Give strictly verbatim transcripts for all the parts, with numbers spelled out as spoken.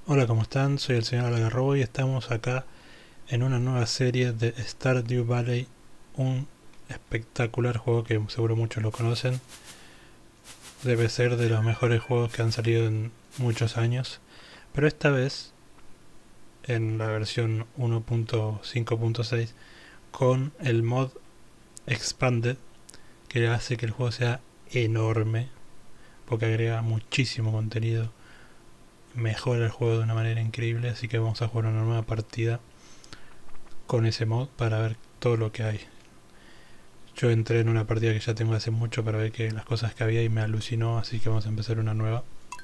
Hola, ¿cómo están? Soy el señor Algarrobo y estamos acá en una nueva serie de Stardew Valley, un espectacular juego que seguro muchos lo conocen. Debe ser de los mejores juegos que han salido en muchos años, pero esta vez en la versión uno punto cinco punto seis con el mod Expanded, que hace que el juego sea enorme porque agrega muchísimo contenido, mejora el juego de una manera increíble, así que vamos a jugar una nueva partida con ese mod para ver todo lo que hay. Yo entré en una partida que ya tengo hace mucho para ver que las cosas que había y me alucinó, así que vamos a empezar una nueva.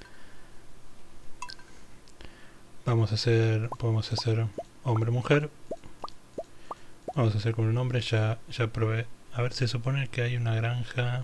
Vamos a hacer, podemos hacer hombre-mujer. Vamos a hacer con un hombre, ya, ya probé. A ver, se supone que hay una granja.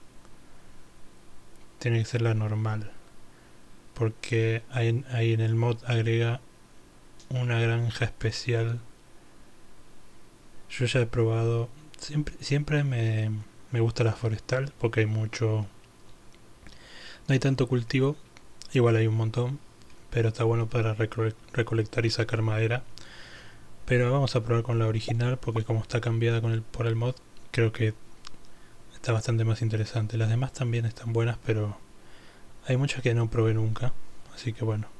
Tiene que ser la normal. Porque ahí, ahí en el mod agrega una granja especial. Yo ya he probado. Siempre, siempre me, me gusta la forestal porque hay mucho. No hay tanto cultivo. Igual hay un montón. Pero está bueno para recole recolectar y sacar madera. Pero vamos a probar con la original porque como está cambiada con el, por el mod, creo que está bastante más interesante. Las demás también están buenas, pero hay muchas que no probé nunca. Así que bueno,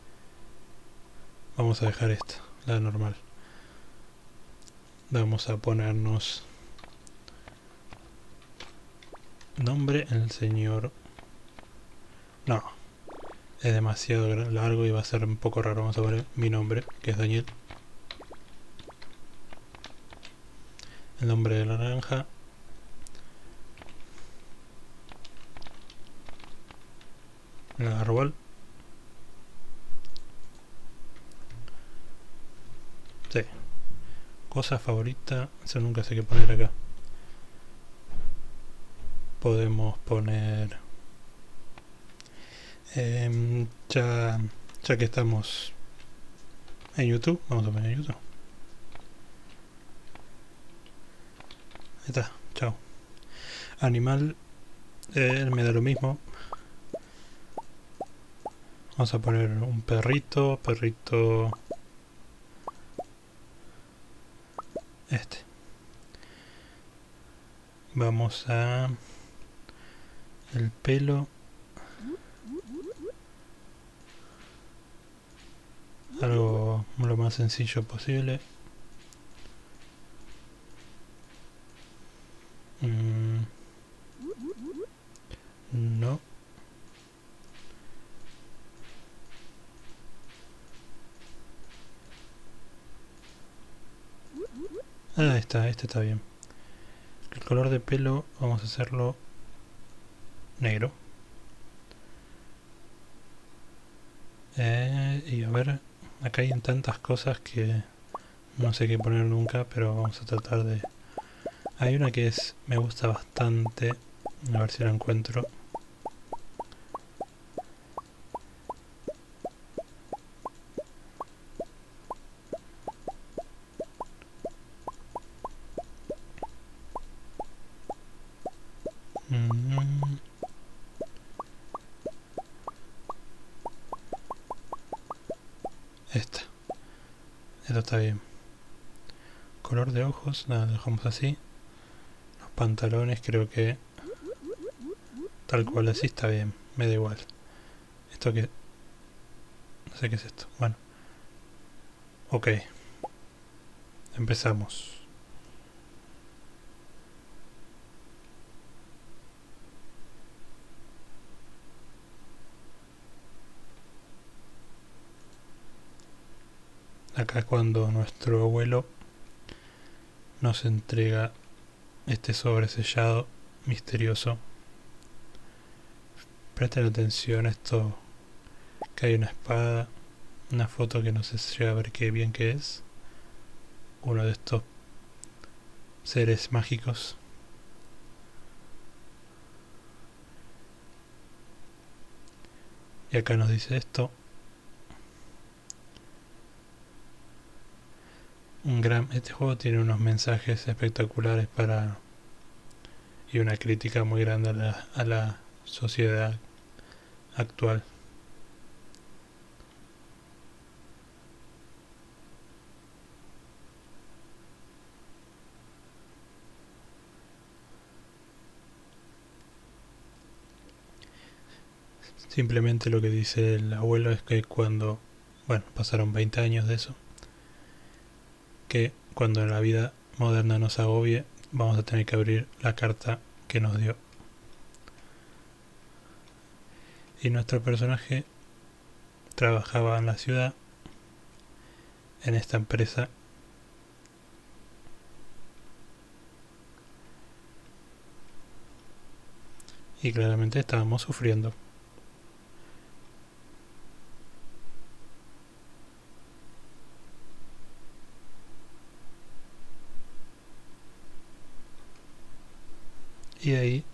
vamos a dejar esta, la normal. Vamos a ponernos nombre el señor. No, es demasiado largo y va a ser un poco raro. Vamos a poner mi nombre, que es Daniel. El nombre de la naranja. El árbol. Sí. Cosa favorita. Eso nunca sé qué poner acá. Podemos poner... Eh, ya, ya que estamos en YouTube, vamos a poner en YouTube. Ahí está, chao. Animal, eh, me da lo mismo. Vamos a poner un perrito, perrito... Este. Vamos a... El pelo. Algo lo más sencillo posible. Mm, no. Ah, está, este está bien. El color de pelo vamos a hacerlo negro. Eh, y a ver, acá hay tantas cosas que no sé qué poner nunca, pero vamos a tratar de... Hay una que es me gusta bastante, a ver si la encuentro. Mm, esta. Esto está bien. Color de ojos, nada, lo dejamos así. Los pantalones creo que tal cual así está bien, me da igual. Esto que... no sé qué es esto. Bueno. Ok. Empezamos. Acá es cuando nuestro abuelo nos entrega este sobre sellado misterioso. Presten atención a esto, que hay una espada, una foto que no sé si llega a ver qué bien que es. Uno de estos seres mágicos. Y acá nos dice esto. Un gran, este juego tiene unos mensajes espectaculares para y una crítica muy grande a la, a la sociedad actual. Simplemente lo que dice el abuelo es que cuando, bueno, pasaron veinte años de eso, que cuando la vida moderna nos agobie, vamos a tener que abrir la carta que nos dio. Y nuestro personaje trabajaba en la ciudad, en esta empresa, y claramente estábamos sufriendo. Y ahí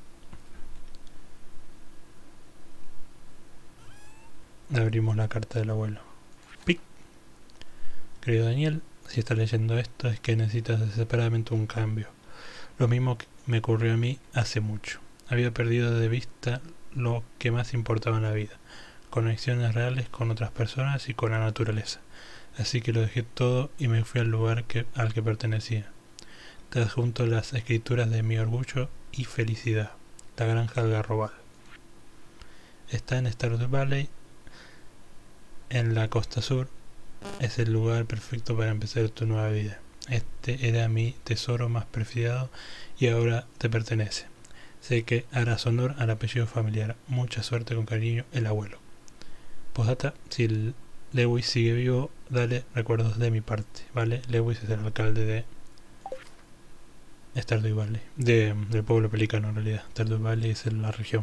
abrimos la carta del abuelo. ¡Pic! Querido Daniel, si estás leyendo esto es que necesitas desesperadamente un cambio. Lo mismo que me ocurrió a mí hace mucho. Había perdido de vista lo que más importaba en la vida, conexiones reales con otras personas y con la naturaleza. Así que lo dejé todo y me fui al lugar que, al que pertenecía. Te adjunto las escrituras de mi orgullo y felicidad. La granja Algarrobal. Está en Stardew Valley, en la costa sur. Es el lugar perfecto para empezar tu nueva vida. Este era mi tesoro más preciado y ahora te pertenece. Sé que harás honor al apellido familiar. Mucha suerte, con cariño, el abuelo. Postdata, si el Lewis sigue vivo, dale recuerdos de mi parte, ¿vale? Lewis es el alcalde de Stardew Valley, de, del pueblo pelicano en realidad. Stardew Valley es en la región.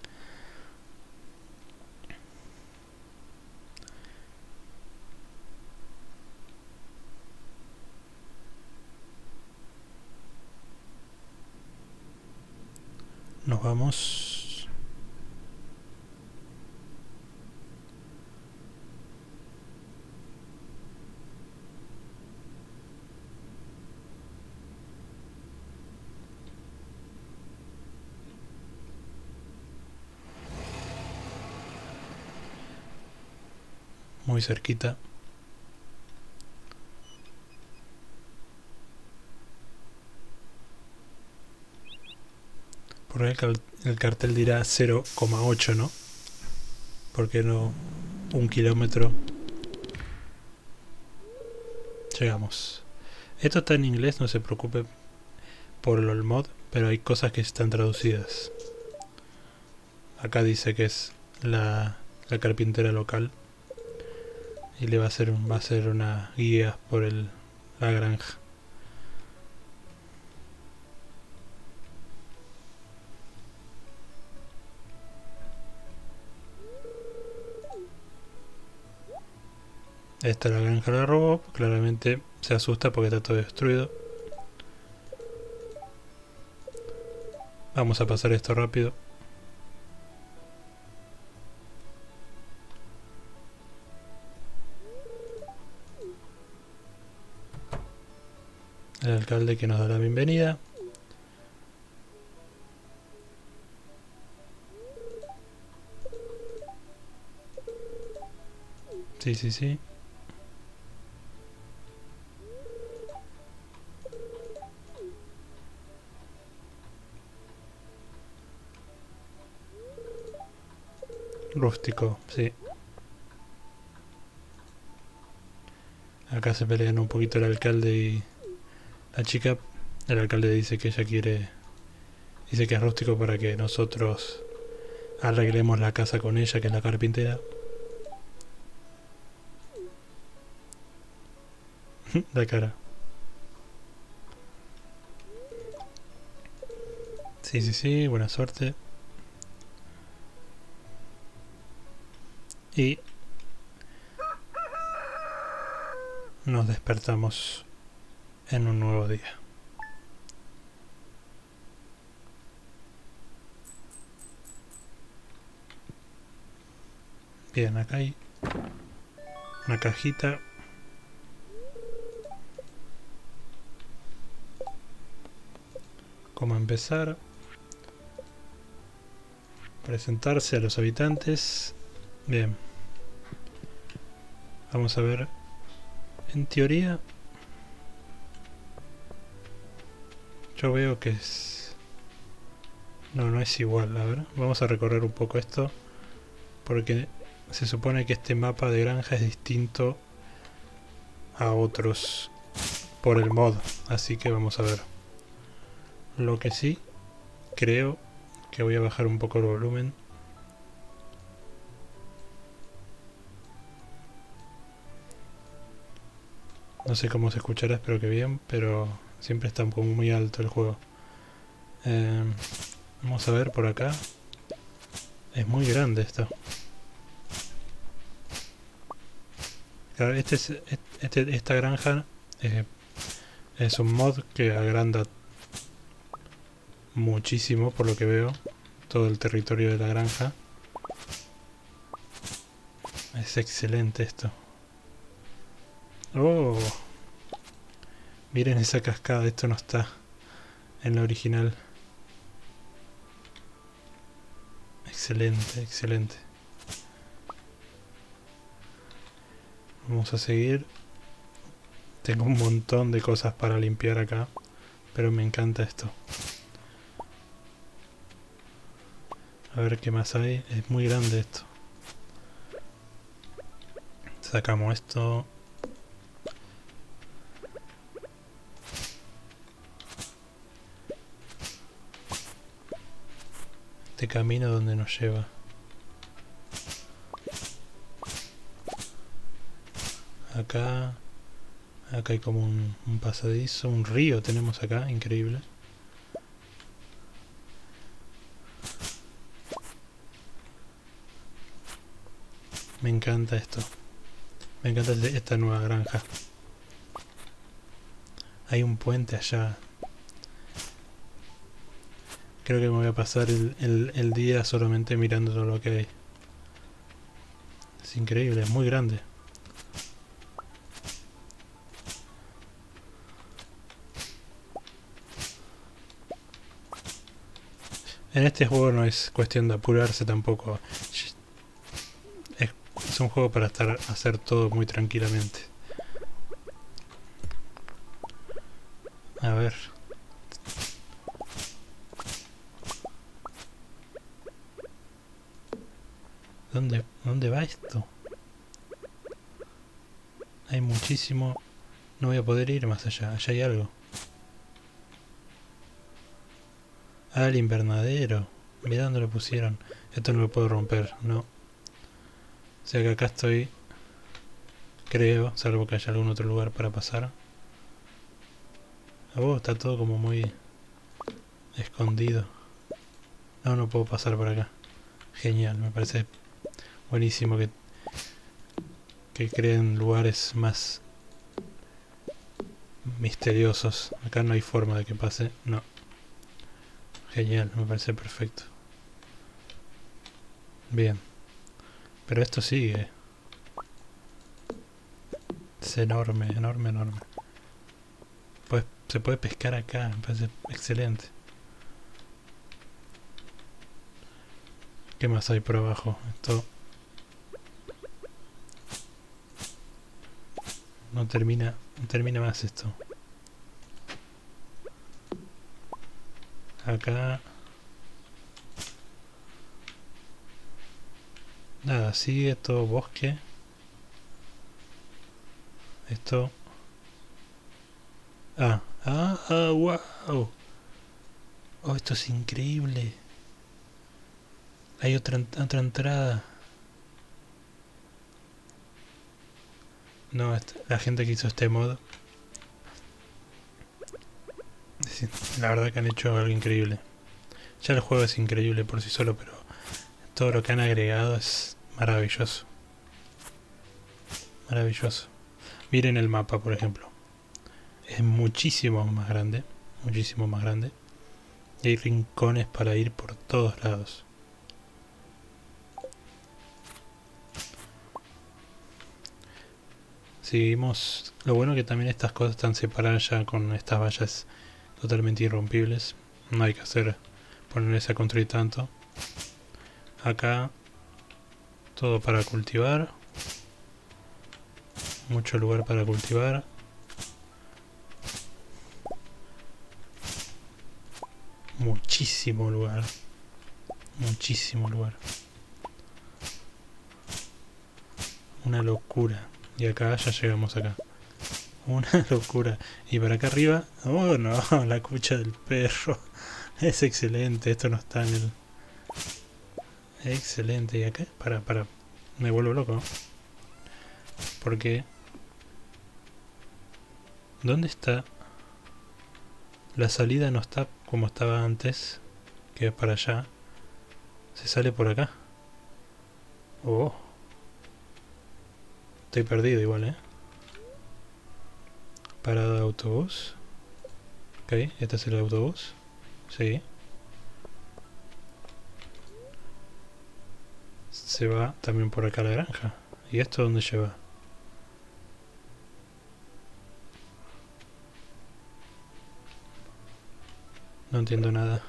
Nos vamos. Muy cerquita. Por ahí el, el cartel dirá cero coma ocho, ¿no? ¿Por qué no un kilómetro? Llegamos. Esto está en inglés, no se preocupe por el mod, pero hay cosas que están traducidas. Acá dice que es la, la carpintera local y le va a hacer, va a hacer una guía por el, la granja. Esta es la granja la robó, claramente se asusta porque está todo destruido. Vamos a pasar esto rápido. El alcalde que nos da la bienvenida. Sí, sí, sí. Rústico, sí. Acá se pelean un poquito el alcalde y la chica. El alcalde dice que ella quiere... Dice que es rústico para que nosotros arreglemos la casa con ella, que es la carpintera. La cara. Sí, sí, sí, buena suerte. Y nos despertamos en un nuevo día. Bien, acá hay una cajita. ¿Cómo empezar? Presentarse a los habitantes. Bien. Vamos a ver. En teoría, yo veo que es... No, no es igual. A ver, vamos a recorrer un poco esto. porque se supone que este mapa de granja es distinto a otros por el mod, así que vamos a ver. Lo que sí, creo que voy a bajar un poco el volumen. No sé cómo se escuchará, espero que bien, pero siempre está como muy alto el juego. Eh, vamos a ver por acá. Es muy grande esto. Claro, este es, este, esta granja eh, es un mod que agranda muchísimo, por lo que veo, todo el territorio de la granja. Es excelente esto. Oh, miren esa cascada, esto no está en la original. Excelente, excelente. Vamos a seguir. Tengo un montón de cosas para limpiar acá, pero me encanta esto. A ver qué más hay. Es muy grande esto. Sacamos esto. Este camino donde nos lleva. Acá. Acá hay como un, un pasadizo, un río tenemos acá, increíble. Me encanta esto. Me encanta esta nueva granja. Hay un puente allá. Creo que me voy a pasar el, el, el día solamente mirando todo lo que hay. Es increíble, es muy grande. En este juego no es cuestión de apurarse tampoco. Es, es un juego para estar hacer todo muy tranquilamente. A ver. ¿Dónde, ¿Dónde va esto? Hay muchísimo. No voy a poder ir más allá. Allá hay algo. Ah, el invernadero. Mirá dónde lo pusieron. Esto no lo puedo romper, no. O sea que acá estoy. Creo, salvo que haya algún otro lugar para pasar. Oh, está todo como muy escondido. No, no puedo pasar por acá. Genial, me parece buenísimo que, que creen lugares más misteriosos. Acá no hay forma de que pase, no. Genial, me parece perfecto. Bien. Pero esto sigue. Es enorme, enorme, enorme. Pues, se puede pescar acá, me parece excelente. ¿Qué más hay por abajo? Esto no termina, no termina más esto. Acá nada, sigue todo bosque. Esto. Ah, ah, ah, wow. Oh, esto es increíble. Hay otra, otra entrada. No, esta, la gente que hizo este mod, la verdad que han hecho algo increíble. Ya el juego es increíble por sí solo, pero todo lo que han agregado es maravilloso. Maravilloso. Miren el mapa, por ejemplo. Es muchísimo más grande. Muchísimo más grande. Y hay rincones para ir por todos lados. Seguimos. Lo bueno que también estas cosas están separadas ya con estas vallas totalmente irrompibles. No hay que hacer ponerse a construir tanto. Acá todo para cultivar. Mucho lugar para cultivar. Muchísimo lugar. Muchísimo lugar. Una locura. Y acá ya llegamos acá. Una locura. Y para acá arriba... Oh no, la cucha del perro. Es excelente. Esto no está en el... Excelente. ¿Y acá? Para, para. Me vuelvo loco. Porque... ¿Dónde está? La salida no está como estaba antes. Que es para allá. Se sale por acá. Oh. Estoy perdido igual, ¿eh? Parada de autobús. Ok, este es el autobús. Sí. Se va también por acá a la granja. ¿Y esto dónde lleva? No entiendo nada.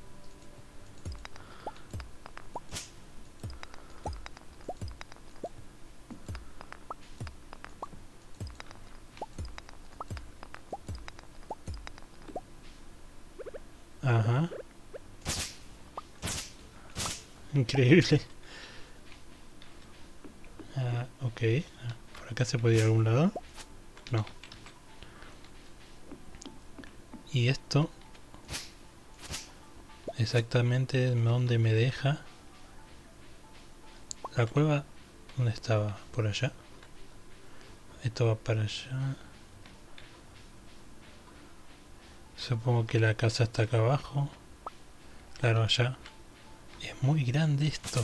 Ajá. Increíble. Ah, ok. ¿Por acá se puede ir a algún lado? No. Y esto... Exactamente dónde me deja. La cueva... ¿Dónde estaba? ¿Por allá? Esto va para allá. Supongo que la casa está acá abajo. Claro, allá. Es muy grande esto.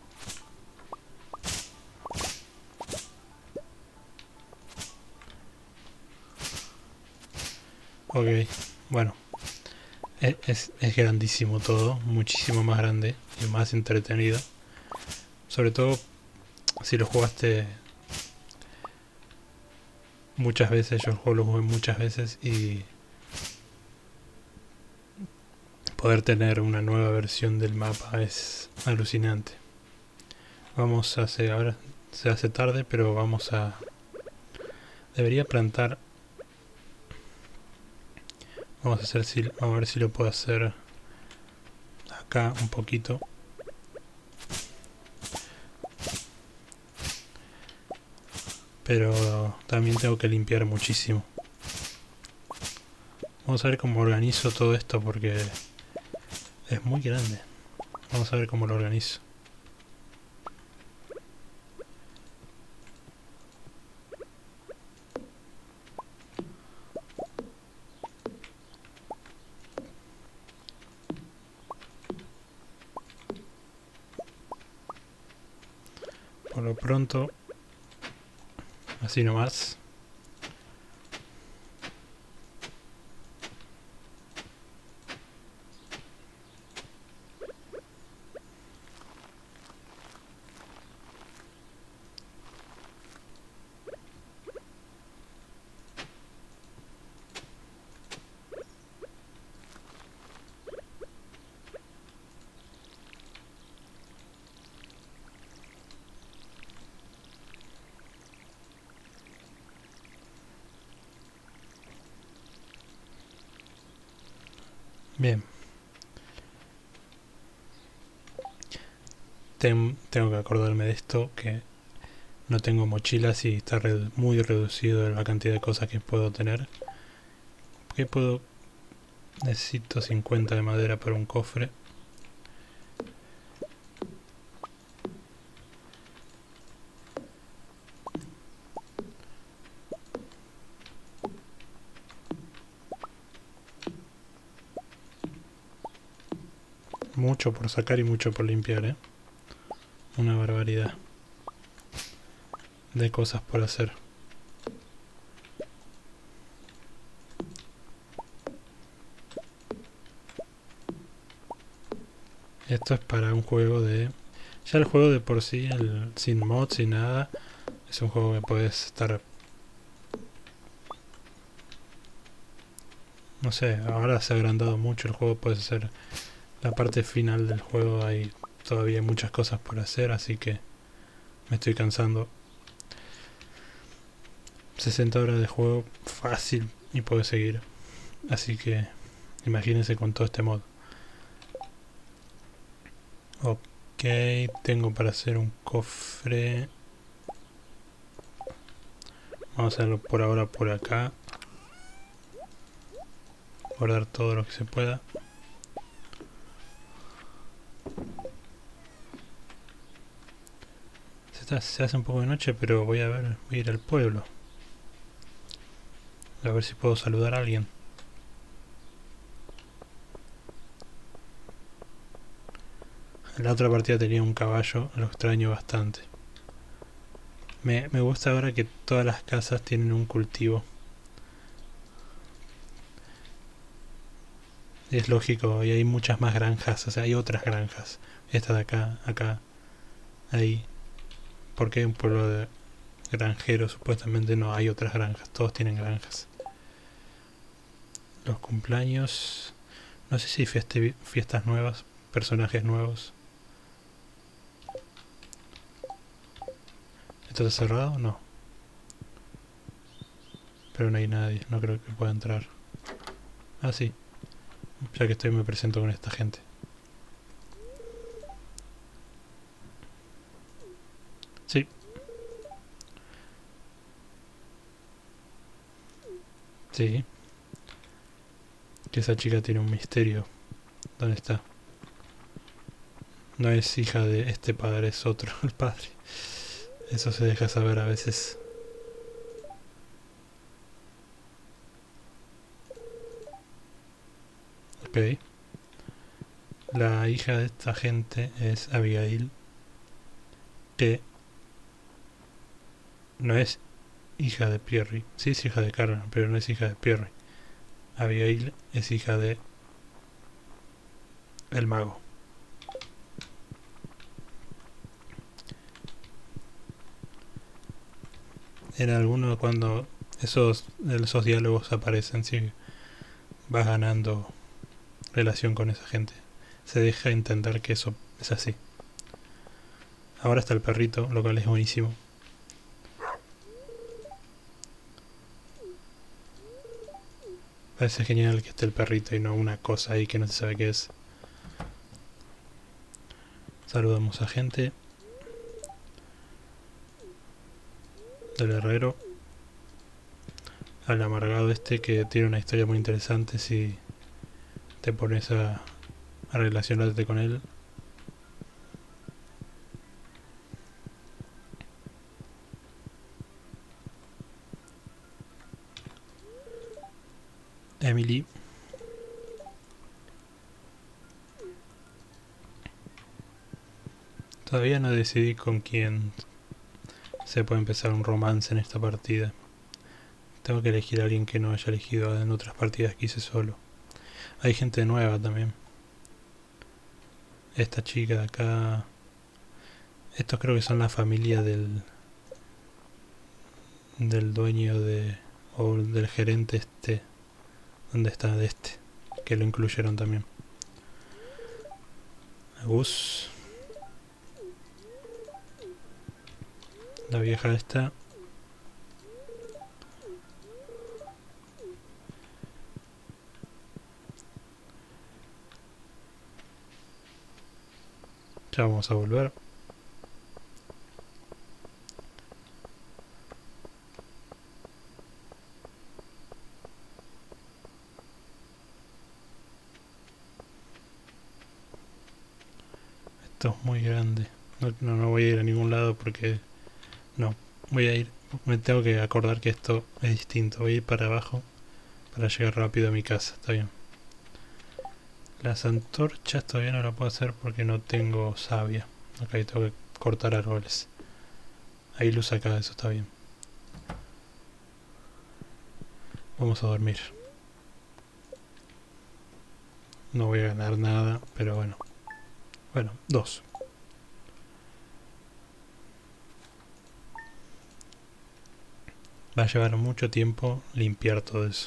Ok, bueno. Es, es, es grandísimo todo. Muchísimo más grande y más entretenido. Sobre todo si lo jugaste muchas veces. Yo el juego lo jugué muchas veces y... Poder tener una nueva versión del mapa es alucinante. Vamos a hacer, ahora se hace tarde, pero vamos a... Debería plantar... Vamos a hacer si, vamos a ver si lo puedo hacer acá un poquito. Pero también tengo que limpiar muchísimo. Vamos a ver cómo organizo todo esto porque es muy grande. Vamos a ver cómo lo organizo. Por lo pronto, así nomás. Bien. Ten, tengo que acordarme de esto, que no tengo mochilas y está re, muy reducido la cantidad de cosas que puedo tener. ¿Qué puedo? Necesito cincuenta de madera para un cofre. Mucho por sacar y mucho por limpiar, ¿eh? Una barbaridad de cosas por hacer. Esto es para un juego de... Ya el juego de por sí, el, sin mods, sin nada, es un juego que puedes estar... No sé, ahora se ha agrandado mucho el juego, puedes hacer... La parte final del juego hay todavía muchas cosas por hacer, así que me estoy cansando. sesenta horas de juego fácil y puedo seguir. Así que imagínense con todo este mod. Ok, tengo para hacer un cofre. Vamos a hacerlo por ahora por acá. Guardar todo lo que se pueda. Se, está, se hace un poco de noche, pero voy a ver, voy a ir al pueblo. A ver si puedo saludar a alguien. En la otra partida tenía un caballo, lo extraño bastante. Me, me gusta ahora que todas las casas tienen un cultivo. Es lógico, y hay muchas más granjas, o sea, hay otras granjas. Esta de acá, acá, ahí. Porque un pueblo de granjeros supuestamente no hay otras granjas, todos tienen granjas. Los cumpleaños, no sé si fieste, fiestas nuevas, personajes nuevos. ¿Esto está cerrado? No. Pero no hay nadie, no creo que pueda entrar. Ah, sí. Ya que estoy me presento con esta gente. Sí. Sí. Que esa chica tiene un misterio. ¿Dónde está? No es hija de este padre, es otro, el padre. Eso se deja saber a veces. Ok. La hija de esta gente es Abigail, que no es hija de Pierre. Sí es hija de Carmen, pero no es hija de Pierre. Abigail es hija de el mago. En alguno cuando esos, esos diálogos aparecen, si vas ganando relación con esa gente, se deja entender que eso es así. Ahora está el perrito, lo cual es buenísimo. Parece genial que esté el perrito y no una cosa ahí que no se sabe qué es. Saludamos a gente del herrero, al amargado este que tiene una historia muy interesante si te pones a, a relacionarte con él. Emily. Todavía no decidí con quién se puede empezar un romance en esta partida. Tengo que elegir a alguien que no haya elegido en otras partidas que hice solo. Hay gente nueva también. Esta chica de acá. Estos creo que son la familia del del dueño de o del gerente este. ¿Dónde está? De este, que lo incluyeron también. Gus. La vieja esta. Ya vamos a volver. Esto es muy grande. No, no, no voy a ir a ningún lado porque... No, voy a ir... Me tengo que acordar que esto es distinto. Voy a ir para abajo para llegar rápido a mi casa. Está bien. Las antorchas todavía no la puedo hacer porque no tengo savia. Ok, tengo que cortar árboles. Hay luz acá, eso está bien. Vamos a dormir. No voy a ganar nada, pero bueno. Bueno, dos. Va a llevar mucho tiempo limpiar todo eso.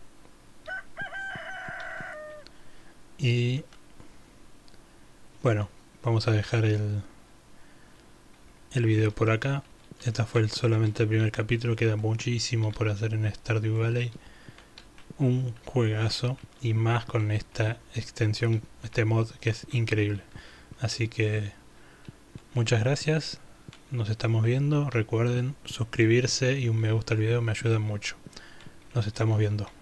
Y... bueno, vamos a dejar el, el video por acá. Este fue el, solamente el primer capítulo. Queda muchísimo por hacer en Stardew Valley. Un juegazo. Y más con esta extensión, este mod que es increíble. Así que... muchas gracias. nos estamos viendo. Recuerden suscribirse y un me gusta al video, me ayuda mucho. Nos estamos viendo.